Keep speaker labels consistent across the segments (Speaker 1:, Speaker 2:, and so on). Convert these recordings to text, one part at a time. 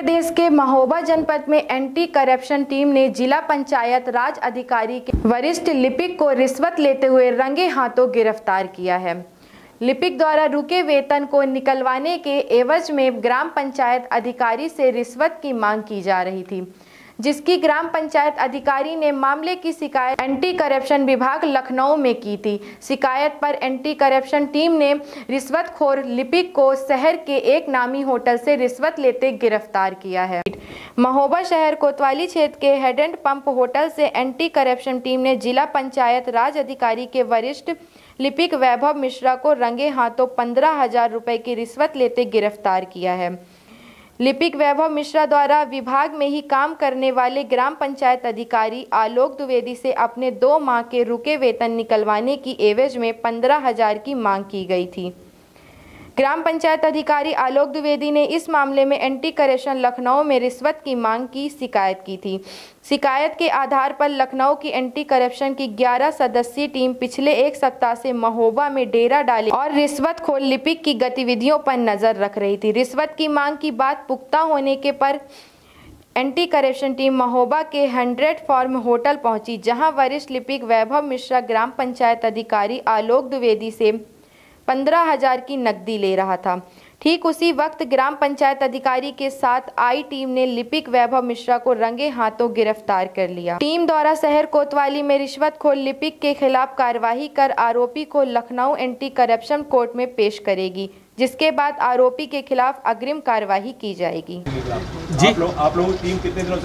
Speaker 1: प्रदेश के महोबा जनपद में एंटी करप्शन टीम ने जिला पंचायत राज अधिकारी के वरिष्ठ लिपिक को रिश्वत लेते हुए रंगे हाथों गिरफ्तार किया है। लिपिक द्वारा रुके वेतन को निकलवाने के एवज में ग्राम पंचायत अधिकारी से रिश्वत की मांग की जा रही थी, जिसकी ग्राम पंचायत अधिकारी ने मामले की शिकायत एंटी करप्शन विभाग लखनऊ में की थी। शिकायत पर एंटी करप्शन टीम ने रिश्वतखोर लिपिक को शहर के एक नामी होटल से रिश्वत लेते गिरफ्तार किया है। महोबा शहर कोतवाली क्षेत्र के हेड एंड पंप होटल से एंटी करप्शन टीम ने जिला पंचायत राज अधिकारी के वरिष्ठ लिपिक वैभव मिश्रा को रंगे हाथों 15,000 रुपए की रिश्वत लेते गिरफ्तार किया है। लिपिक वैभव मिश्रा द्वारा विभाग में ही काम करने वाले ग्राम पंचायत अधिकारी आलोक द्विवेदी से अपने 2 माह के रुके वेतन निकलवाने की एवज में 15,000 की मांग की गई थी। ग्राम पंचायत अधिकारी आलोक द्विवेदी ने इस मामले में एंटी करप्शन लखनऊ में रिश्वत की मांग की शिकायत की थी। शिकायत के आधार पर लखनऊ की एंटी करप्शन की 11 सदस्यीय टीम पिछले 1 सप्ताह से महोबा में डेरा डाले और रिश्वतखोर लिपिक की गतिविधियों पर नजर रख रही थी। रिश्वत की मांग की बात पुख्ता होने के पर एंटी करप्शन टीम महोबा के 100 फार्म होटल पहुंची, जहां वरिष्ठ लिपिक वैभव मिश्रा ग्राम पंचायत अधिकारी आलोक द्विवेदी से 15,000 की नकदी ले रहा था। ठीक उसी वक्त ग्राम पंचायत अधिकारी के साथ आई टीम ने लिपिक वैभव मिश्रा को रंगे हाथों गिरफ्तार कर लिया। टीम द्वारा शहर कोतवाली में रिश्वतखोर लिपिक के खिलाफ कार्यवाही कर आरोपी को लखनऊ एंटी करप्शन कोर्ट में पेश करेगी, जिसके बाद आरोपी के खिलाफ अग्रिम कार्यवाही की जाएगी।
Speaker 2: जी, आप लोगों की टीम कितने दिनों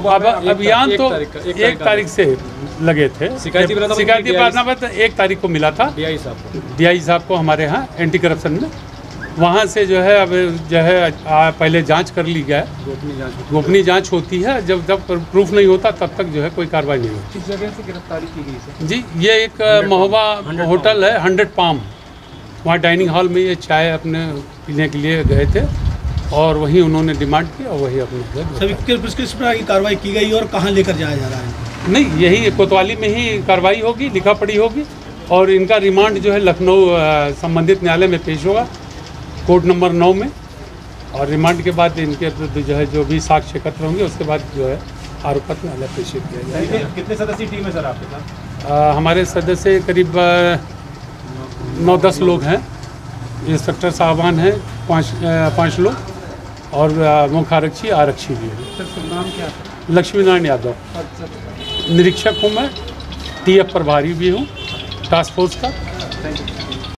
Speaker 2: से
Speaker 3: अभियान तो 1 तारीख से लगे थे। शिकायती बरामद 1 तारीख को मिला था डीआई साहब को हमारे यहाँ एंटी करप्शन में। वहाँ से जो है अब जो है पहले जांच कर ली गया, गोपनीय जांच होती है। जब तक प्रूफ नहीं होता तब तक जो है कोई कार्रवाई नहीं होती।
Speaker 2: किस जगह से गिरफ्तारी की गई सर?
Speaker 3: जी, ये एक महोबा होटल है 100 पाम, वहाँ डाइनिंग हॉल में ये चाय अपने पीने के लिए गए थे और वहीं उन्होंने डिमांड की और वही अपने
Speaker 4: किस प्रकार की कार्रवाई की गई और कहाँ लेकर जाया जा रहा है?
Speaker 3: नहीं, यही कोतवाली में ही कार्रवाई होगी, लिखा पढ़ी होगी और इनका रिमांड जो है लखनऊ संबंधित न्यायालय में पेश होगा, कोर्ट नंबर 9 में। और रिमांड के बाद इनके जो है जो भी साक्ष्य एकत्र होंगे उसके बाद जो है आरोप पत्र न्यायालय पेश किया जाएगा।
Speaker 2: कितने सदस्यीय टीम है सर आपके साथ?
Speaker 3: हमारे सदस्य करीब 9-10 लोग हैं। इंस्पेक्टर साहबान हैं 5 लोग और मुख्य आरक्षी भी है।
Speaker 2: नाम क्या?
Speaker 3: लक्ष्मी नारायण यादव। निरीक्षक हूँ मैं, TF प्रभारी भी हूँ टास्क फोर्स का।